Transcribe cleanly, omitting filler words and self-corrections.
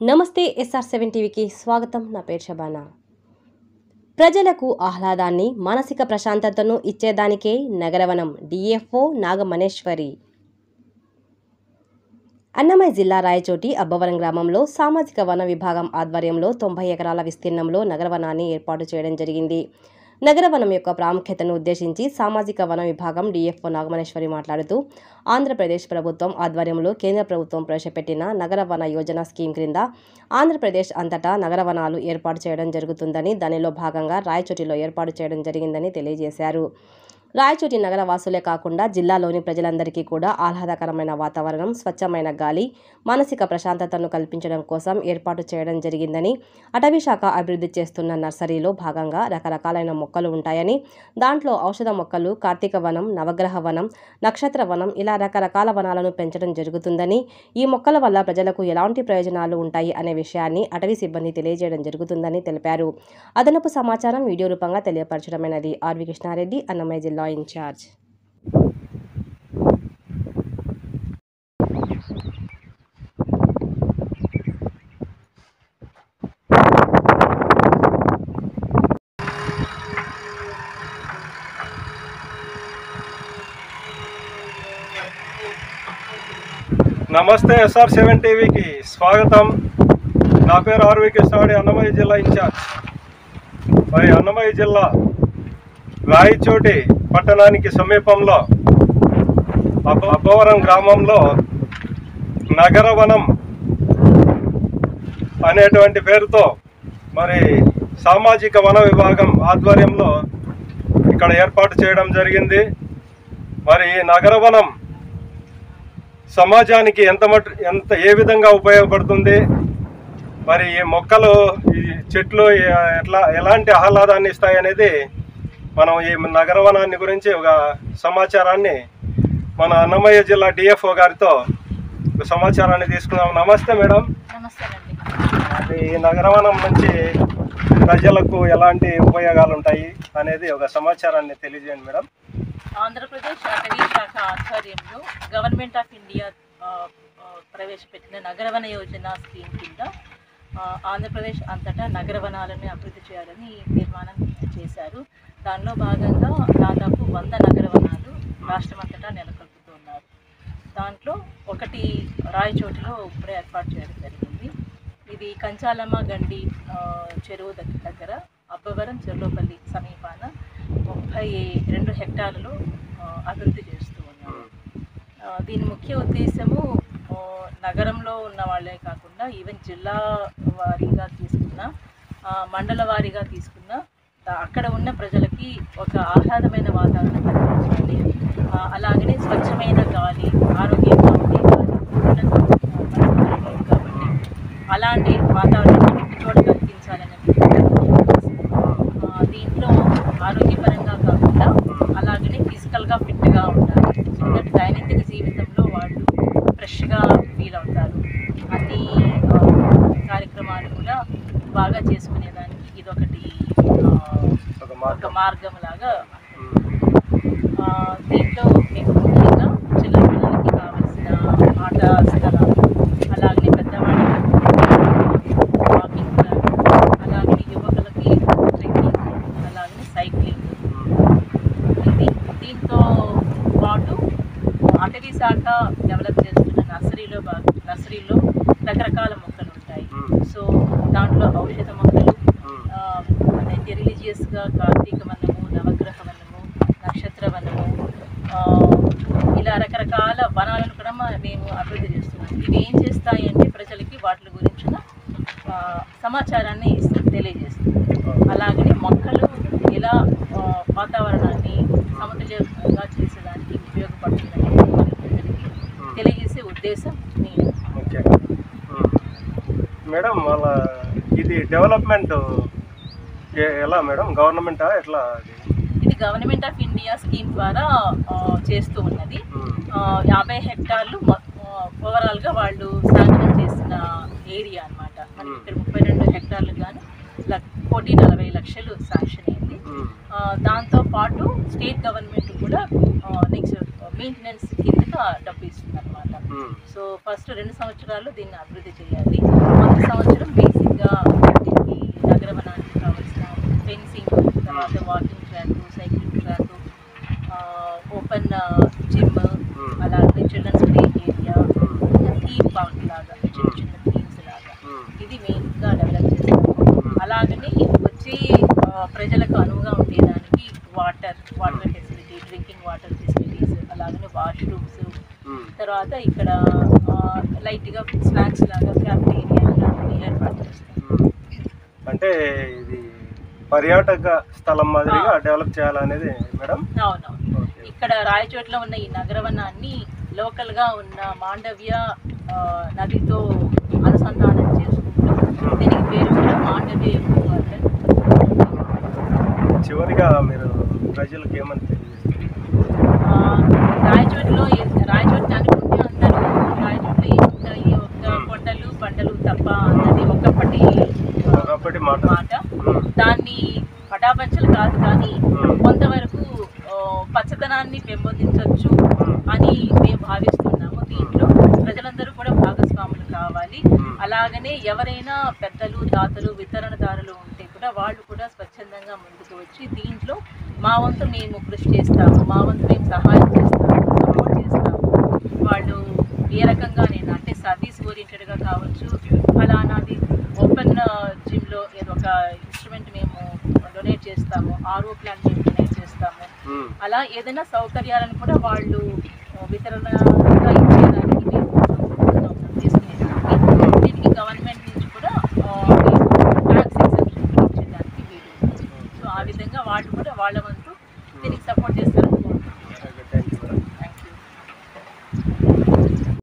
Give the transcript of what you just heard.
నమస్తే SR7 టీవీకి స్వాగతం. నా పేరు శబానా. ప్రజలకు ఆహ్లాదాన్ని, మానసిక ప్రశాంతతను ఇచ్చేదానికే నగరవనం DFO నాగమనేశ్వరి. అన్నమయ్య జిల్లా రాయచోటి అబ్బవరం గ్రామంలో సామాజిక వన విభాగం ఆధ్వర్యంలో 90 ఎకరాల విస్తీర్ణంలో నగరవనాన్ని ఏర్పాటు చేయడం జరిగింది. నగరవనం యొక్క ప్రాముఖ్యతను ఉద్దేశించి సామాజిక వన విభాగం DFO నాగమనేశ్వరి మాట్లాడుతూ, ఆంధ్రప్రదేశ్ ప్రభుత్వం ఆధ్వర్యంలో కేంద్ర ప్రభుత్వం ప్రవేశపెట్టిన నగరవన యోజన స్కీమ్ క్రింద ఆంధ్రప్రదేశ్ అంతటా నగరవనాలు ఏర్పాటు చేయడం జరుగుతుందని, దానిలో భాగంగా రాయచోటిలో ఏర్పాటు చేయడం జరిగిందని తెలియజేశారు. రాయచోటి నగర వాసులే కాకుండా జిల్లాలోని ప్రజలందరికీ కూడా ఆహ్లాదకరమైన వాతావరణం, స్వచ్ఛమైన గాలి, మానసిక ప్రశాంతతను కల్పించడం కోసం ఏర్పాటు చేయడం జరిగిందని, అటవీ శాఖ అభివృద్ధి చేస్తున్న నర్సరీలో భాగంగా రకరకాలైన మొక్కలు ఉంటాయని, దాంట్లో ఔషధ మొక్కలు, కార్తీక వనం, నవగ్రహ వనం, నక్షత్ర వనం ఇలా రకరకాల వనాలను పెంచడం జరుగుతుందని, ఈ మొక్కల వల్ల ప్రజలకు ఎలాంటి ప్రయోజనాలు ఉంటాయి అనే విషయాన్ని అటవీ సిబ్బంది తెలియజేయడం జరుగుతుందని తెలిపారు. అదనపు సమాచారం వీడియో రూపంగా తెలియపరచడమైనది. ఆర్వి కృష్ణారెడ్డి, అన్నమయ్య జిల్లా ఇన్ఛార్జ్. నమస్తే SR7 టీవీకి స్వాగతం. నా పేరు ఆర్వి కృష్ణారెడ్డి, అన్నమయ్య జిల్లా ఇన్ఛార్జ్. మరి అన్నమయ్య జిల్లా రాయచోటి పట్టణానికి సమీపంలో అబ్బవరం గ్రామంలో నగరవనం అనేటువంటి పేరుతో మరి సామాజిక వన విభాగం ఆధ్వర్యంలో ఇక్కడ ఏర్పాటు చేయడం జరిగింది. మరి ఈ నగరవనం సమాజానికి ఏ విధంగా ఉపయోగపడుతుంది, మరి ఈ మొక్కలు, ఈ చెట్లు ఎలాంటి ఆహ్లాదాన్ని ఇస్తాయి అనేది మనం ఈ నగరవనాన్ని గురించి ఒక సమాచారాన్ని మన అన్నమయ్య జిల్లా DFO గారితో ఒక సమాచారాన్ని తీసుకున్నాం. నమస్తే మేడం. అది ఈ నగరవనం నుంచి ప్రజలకు ఎలాంటి ఉపయోగాలు ఉంటాయి అనేది ఒక సమాచారాన్ని తెలియజేయండి మేడం. ఆంధ్రప్రదేశ్ అటవీ శాఖ ఆధ్వర్యంలో గవర్నమెంట్ ఆఫ్ ఇండియా ప్రవేశపెట్టిన నగరవన యోజన స్కీమ్ కింద ఆంధ్రప్రదేశ్ అంతటా నగరవనాలను అభివృద్ధి చేయాలని తీర్మానం చేశారు. దానిలో భాగంగా దాదాపు 100 నగరవనాలు రాష్ట్రమంతటా నెలకొల్పుతున్నారు. దాంట్లో ఒకటి రాయచోటిలో ఇప్పుడే ఏర్పాటు చేయడం జరిగింది. ఇది కంచాలమ్మ గండి చెరువు దగ్గర అబ్బవరం చెర్లోపల్లి సమీపాన 32 హెక్టార్లలో అభివృద్ధి చేస్తూ ఉన్నారు. దీని ముఖ్య ఉద్దేశము నగరంలో ఉన్న వాళ్ళే కాకుండా ఈవెన్ జిల్లా వారీగా తీసుకున్న, మండల వారీగా తీసుకున్న అక్కడ ఉన్న ప్రజలకి ఒక ఆహ్లాదమైన వాతావరణం కల్పించాలి. అలాగనే స్వచ్ఛమైన గాలి, ఆరోగ్యంగా ఉండే గాలి కాబట్టి అలాంటి వాతావరణం చోట కల్పించాలని దీంట్లో ఆరోగ్యపరంగా కాకుండా అలాగనే ఫిజికల్గా ఫిట్గా ఉండాలి. ఎందుకంటే దైనందిన జీవితంలో వాళ్ళు ఫ్రెష్గా ఫీల్ అవుతారు. అన్ని కార్యక్రమాలు కూడా బాగా చేసుకునేదానికి ఇదొకటి ఒక మార్గం లాగా. దీంట్లో మేము ముఖ్యంగా చిన్నపిల్లలకి కావాల్సిన ఆట స్థలాలు, అలాగే పెద్దవాళ్ళకి వాకింగ్ ప్లాన్, అలాగే యువకులకి ట్రెక్కింగ్, అలాగే సైక్లింగ్. దీంతో పాటు అటవీ శాఖ డెవలప్ చేస్తున్న నర్సరీలో రకరకాల మొక్కలు ఉంటాయి. సో దాంట్లో ఔషధ మొక్కలు, రిలీజియస్గా కార్తీక వనము, నవగ్రహ వనము, నక్షత్ర వనము, ఇలా రకరకాల వనాలను కూడా మేము అభివృద్ధి చేస్తున్నాం. ఇవి ఏం చేస్తాయి అంటే ప్రజలకి వాటి గురించిన సమాచారాన్ని తెలియజేస్తుంది. అలాగనే మొక్కలు ఇలా వాతావరణాన్ని సమతుల్యంగా చేసేదానికి ఉపయోగపడుతుందని ప్రజలకి తెలియజేసే ఉద్దేశం మేడం. అలా ఇది డెవలప్మెంట్ ఎలా మేడం? గవర్నమెంటా ఎట్లా? ఇది గవర్నమెంట్ ఆఫ్ ఇండియా స్కీమ్ ద్వారా చేస్తూ ఉన్నది. 50 హెక్టార్లు ఓవరాల్గా వాళ్ళు శాంక్షన్ చేసిన ఏరియా అనమాట. మనకి ఇక్కడ 32 హెక్టార్లు కానీ 1,40 లక్షలు శాంక్షన్ అయింది. దాంతోపాటు స్టేట్ గవర్నమెంట్ కూడా నెక్స్ట్ మెయింటెనెన్స్ కింద డబ్బు ఇస్తుంది అనమాట. సో ఫస్ట్ 2 సంవత్సరాలు దీన్ని అభివృద్ధి చేయాలి. మొదటి సంవత్సరం బేసిక్గా దీనికి నగరవనానికి కావాల్సిన ఫెన్సింగ్, తర్వాత walking track, cycling track, open gym, అలాగే children's play area, theme park లాగా చిన్న చిన్న థీమ్స్ లాగా ఇది మెయిన్గా డెవలప్ చేస్తాము. అలాగనే వచ్చి ప్రజలకు అనువుగా ఉండేదానికి water facility, drinking water facilities, అలాగనే వాష్రూమ్స్, తర్వాత ఇక్కడ లైట్గా స్నాక్స్ లాగా క్యాఫ్టేరియా లాంటివి ఏర్పాటు చేస్తాం. అంటే ఇది పర్యాటక స్థలం మాదిరిగా డెవలప్ చేయాలనేది మేడం. అవునవును. ఇక్కడ రాయచోటిలో ఉన్న ఈ నగరవనాన్ని లోకల్గా ఉన్న మాండవ్య నదితో అనుసంధానం చేసుకుంటూ దీనికి పేరు కూడా మాండవ్య ఎకో గార్డెన్. చివరిగా మీరు ప్రజలకు ఏమని తెలియజేస్తారు? రాయచోటి అనుకుంటే అందరూ రాయచోటిలో ఏముంటాయి, ఒక కొండలు బండలు తప్ప అన్నది ఒకప్పటి మాట. దాన్ని పటాపంచలు కాదు కానీ కొంతవరకు పచ్చదనాన్ని పెంపొందించవచ్చు అని మేము భావిస్తున్నాము. దీంట్లో ప్రజలందరూ కూడా భాగస్వాములు కావాలి. అలాగనే ఎవరైనా పెద్దలు, దాతలు, వితరణదారులు ఉంటే కూడా వాళ్ళు కూడా స్వచ్ఛందంగా ముందుకు వచ్చి దీంట్లో మా వంతు మేము కృషి చేస్తాము, మా వంతు మేము సహాయం చేస్తాము, సపోర్ట్ చేస్తాము. వాళ్ళు ఏ రకంగా నేను అంటే సర్వీస్ ఓరియంటెడ్గా కావచ్చు, ఫలానాది ఓపెన్ జిమ్లో ఏదో ఒక ఇన్స్ట్రుమెంట్ మేము డొనేట్ చేస్తాము, RO ప్లాంట్ మేము డొనేట్ చేస్తాము. అలా ఏదైనా సౌకర్యాలను కూడా వాళ్ళు వితరణగా ఇచ్చేదానికి మేము తీసుకునేదానికి దీనికి గవర్నమెంట్ నుంచి కూడా ట్యాక్స్ ఎగ్జంప్షన్ ఇచ్చేదానికి వీలు. సో ఆ విధంగా వాళ్ళు కూడా వాళ్ళ వంతు దీనికి సపోర్ట్ చేస్తారని